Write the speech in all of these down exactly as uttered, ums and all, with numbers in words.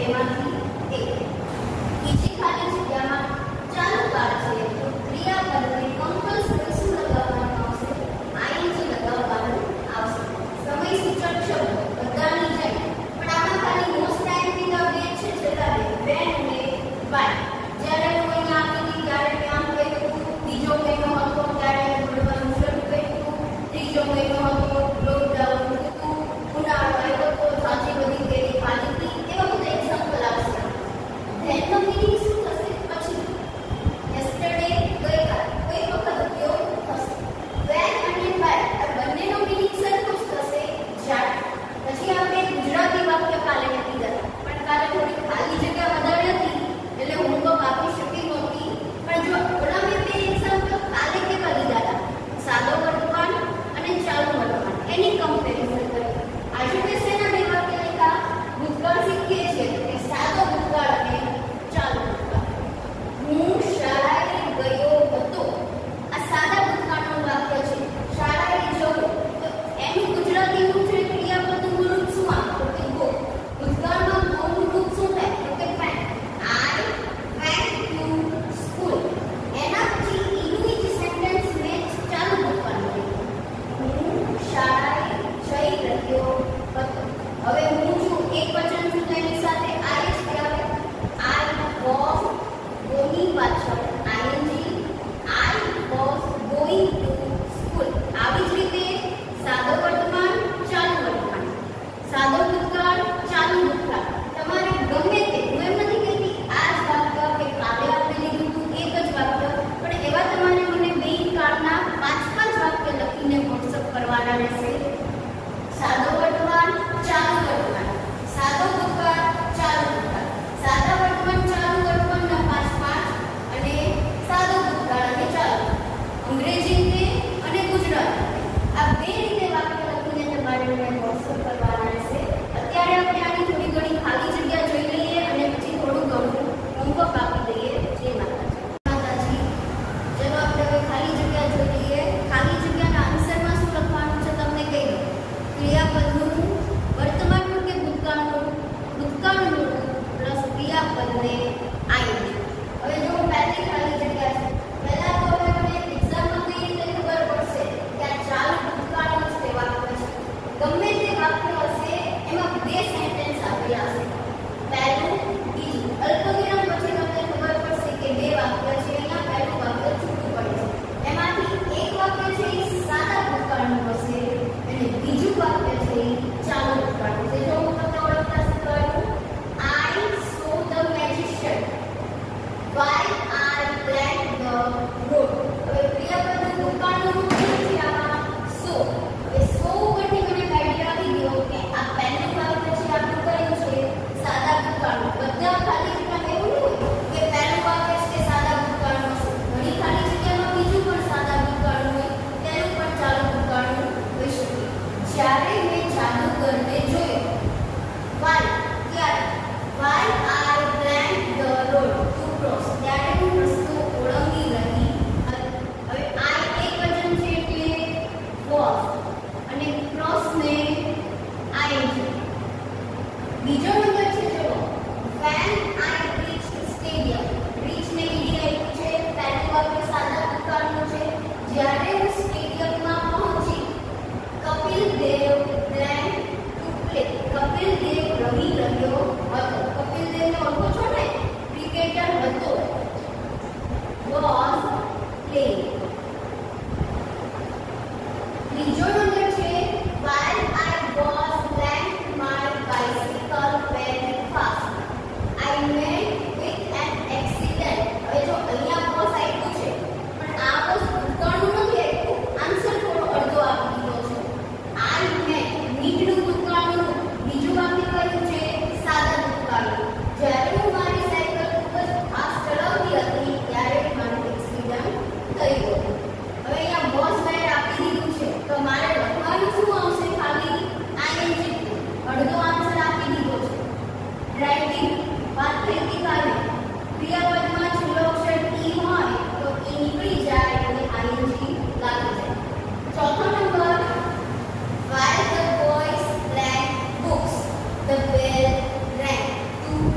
બેમાંથી એક. બીજી ખાલી જગ્યામાં ચાલુ કાર છે તો ક્રિયાપદને કંપલ્સરી શું લગાવવાનું આવશે? આઈએનજી લગાવવાનું આવશે. સમય સૂચક શબ્દો બધાની જેમ પણ આમાં ખાલી મોસ્ટ ટાઈમ થી ના બે છે છેલ્લા બે વેન અને વાય. જ્યારે હું અહીંયા આપી હતી ત્યારે મેં આમ કહ્યું હતું બીજો મહિનો હતો ત્યારે ભણવાનું શરૂ કર્યું, ત્રીજો મહિનો હતો લોકડાઉન હતું, ઉનાળો આવ્યો તો સાચી બધી કેરી ખાલી હતી. એવા બધા એક્ઝામ્પલ આપશે.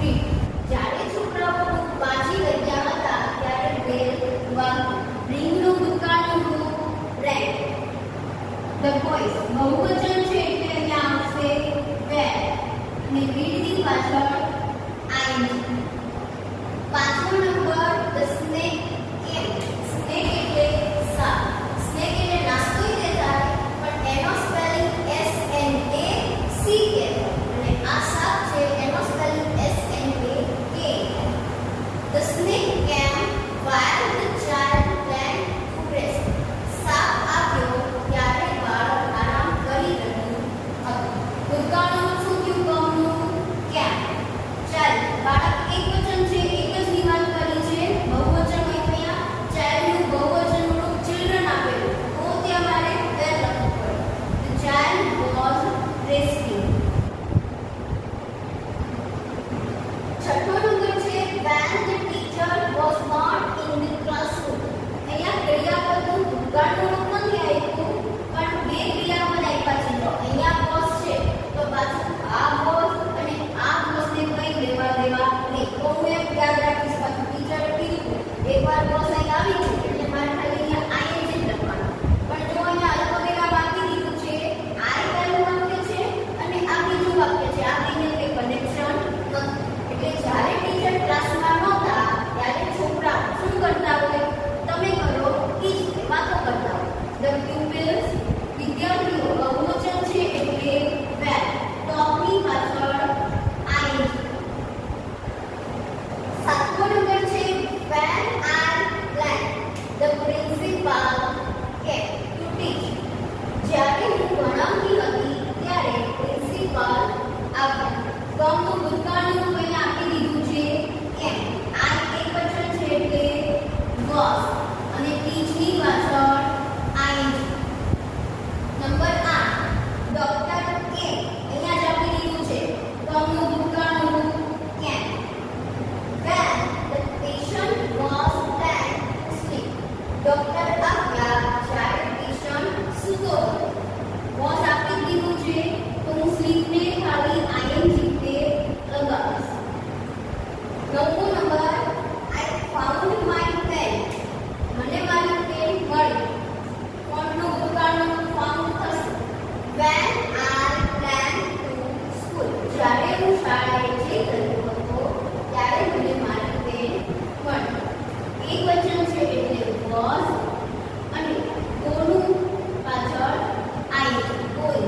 read. જ્યારે છોકરાઓ બુક વાંચી રહ્યા હતા ત્યારે બેલ વાગ્યું. રિંગનું ભૂતકાળનું રૂપ રેડ. The boys બહુવચન છે એટલે અહીંયા આવશે were અને read ની પાછળ ing. પાંચમો નંબર the snake came. snake એટલે સાપ. snake એટલે નાસ્તો જ દેતા પણ એનો spelling S N A C K અને આ સાપ છે એનો spelling S N A K. The snake came while the child went to rest. સાપ આવ્યો ત્યારે બાળક આરામ કરી રહ્યું હતું. ભૂતકાળનું શું થયું કમનું કેમ. ચાલ બાળક એક વચન છે એક જ ની વાત કરી છે. બહુવચન હોય તો અહીંયા ચાઇલ્ડનું બહુવચન રૂપ ચિલ્ડ્રન આપેલું તો ત્યાં મારે વેર લખવું પડે. The child was resting. છઠ્ઠો નંબર છે when the teacher was not in the classroom. અહીંયા ક્રિયાપદનું ભૂતકાળનું રૂપ નથી આપ્યું પણ બે ક્રિયાપદ આપ્યા છે. તો અહીંયા was છે તો પાછું આ was અને આ was ને કઈ લેવા દેવા નહીં. તો હું એક યાદ રાખીશ પાછું ટીચરે કીધું એકવાર was અહીં આવી છે એટલે મારે ખાલી અહીંયા ing જ લખવાનું. પણ જો અહીંયા અલ્પવિરામ બાકી દીધું છે આ પહેલું વાક્ય છે અને આ બીજું વાક્ય છે. આ બંને કોઈ કનેક્શન નથી. એટલે જ્યારે ટીચર ક્લાસમાં નહોતા ત્યારે છોકરાઓ શું કરતા હોય તમે કરો એ જ વાતો કરતા હોય. The pupils વિદ્યાર્થીઓ બહુવચન છે એટલે were. ટોપની પાછળ ing. સાતમો નંબર છે when I planned the principal came to teach. જ્યારે હું ભણાવતી હતી ત્યારે પ્રિન્સિપાલ આવ્યા. કમનું ભૂતકાળનું રૂપ અહીંયા આપી દીધું છે કેમ. આ એક વચન છે એટલે was અને teach ની પાછળ ing. નંબર આઠ ડોક્ટર કેમ. અહીંયા જ આપી દીધું છે કમનું ભૂતકાળનું રૂપ કેમ. when the patient was laid to sleep. Doctor આવ્યા જ્યારે પેશન્ટ સૂતો હતો. was આપી દીધું છે તો હું સ્લીપ ને ખાલી ing તે લગાવીશ. નવમો number I found my pen. મને મારી પેન મળી. કોણનું ભૂતકાળનું રૂપ found થશે when I planned to school. જ્યારે હું શાળાએ જઈ રહ્યો હતો ત્યારે મને મારી પેન મળી. એક વચન છે એટલે was અને કોનું પાછળ ing કોઈ.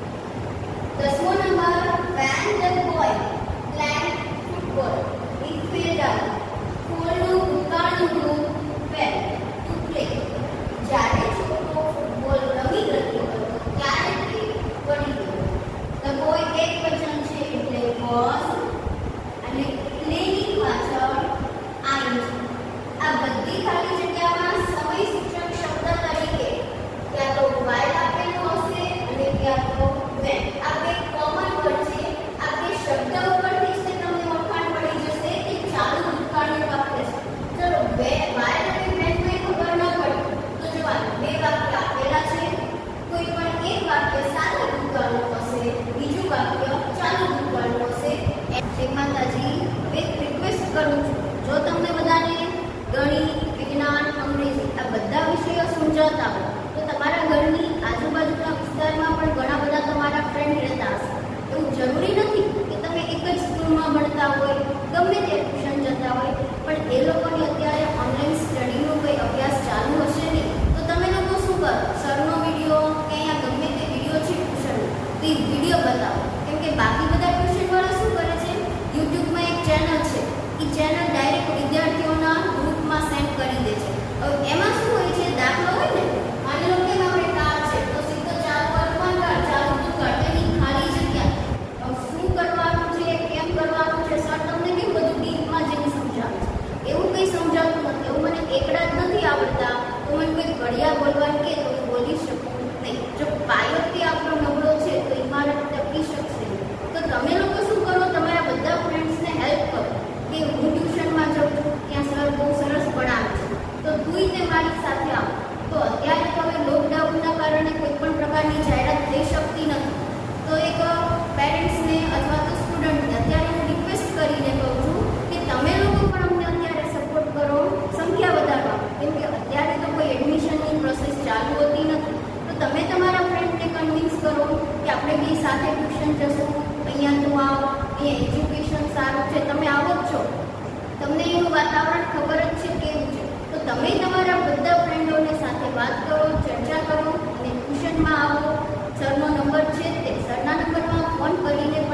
દસમો number when the boy played football he fell down. ફૂલનું ભૂતકાળનું રૂપ fell to play. જ્યારે છોકરો ફૂટબોલ રમી રહ્યો હતો ત્યારે તે પડી ગયો. The boy એક વચન છે એટલે was અને પ્લેની પાછળ ing. આ બધી ખાલી જગ્યામાં સમય સૂચક શબ્દ તરીકે ક્યાં તો while આપેલું હશે અને ક્યાં તો when. આ બે કોમન વર્ડ છે. આ બે શબ્દ ઉપરથી જ તમને ઓળખાણ પડી જશે કે ચાલુ ભૂતકાળનું વાક્ય છે. ચલો બે while અને when કોઈ ખબર ન પડી તો જોવા બે વાક્ય આપેલા છે. કોઈ પણ એક વાક્ય સાદા ભૂતકાળનું હશે બીજું વાક્ય ચાલુ ભૂતકાળનું હશે. જય માતાજી. એક રિક્વેસ્ટ કરું છું જો તમને બધાને ગણિત વિજ્ઞાન અંગ્રેજી આ બધા વિષયો સમજાતા હોય તો તમારા ઘરની આજુબાજુના વિસ્તારમાં પણ ઘણા બધા તમારા ફ્રેન્ડ રહેતા હશે. એવું જરૂરી નથી કે તમે એક જ સ્કૂલમાં ભણતા હોય ગમે તે ટ્યુશન જતા હોય પણ એ લોકોની અત્યારે ઓનલાઈન સ્ટડીનો કોઈ અભ્યાસ ચાલુ હશે નહીં તો તમે લોકો શું કરો સરનો વિડીયો કે અહીંયા ગમે તે વિડીયો છે ટ્યુશનનો તો એ વિડીયો બતાવો. કેમ કે બાકી બધા ટ્યુશનવાળા શું કરે છે યુટ્યુબમાં એક ચેનલ છે એ ચેનલ ડાયરેક્ટ અહીંયા એજ્યુકેશન સારું છે, તમે આવો જ છો, તમને એનું વાતાવરણ ખબર જ છે કેવું છે, તો તમે તમારા બધા ફ્રેન્ડોને સાથે વાત કરો, ચર્ચા કરો અને ટ્યુશનમાં આવો. સરનો નંબર છે તે સરના નંબરમાં ફોન કરીને